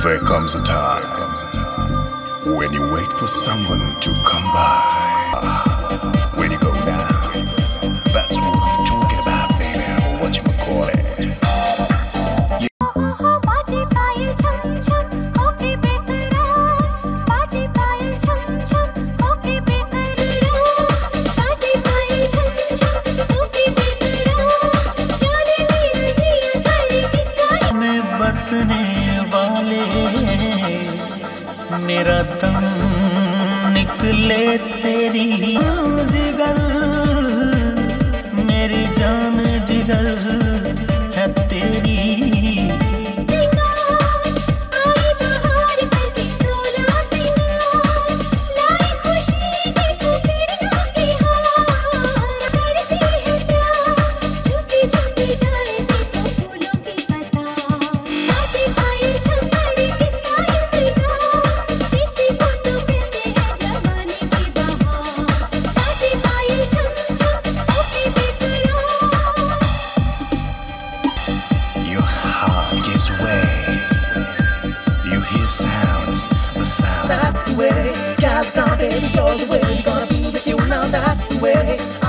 There comes a time when you wait for someone to come by. When you go down, that's what I'm talking about, baby. What you call it? Baaje Payal Chham Chham, hoke beqarar. Baaje Payal Chham Chham, hoke beqarar. Baaje Payal Chham Chham, hoke beqarar. जाने मेरा जिया करे किसका में बसने वाले मेरा दम निकले तेरी जिगर, मेरी जान जिगर है तेरी। आई बहार करके सोना सिंगार, लाई खुशी देखो किरणों के हार। करती है प्यार, झुकी झुकी जाए देखो फूलों की कतार। बाजे पायल छम करे किसका इंतजार, इसी को तो कहते हैं जवानी की बहार। बाजे पायल छम छम, होके बेकरार। Your heart gives way. You hear sounds, the sound. That's the way, Captain, baby, you're the way. Gonna be with you now, that's the way.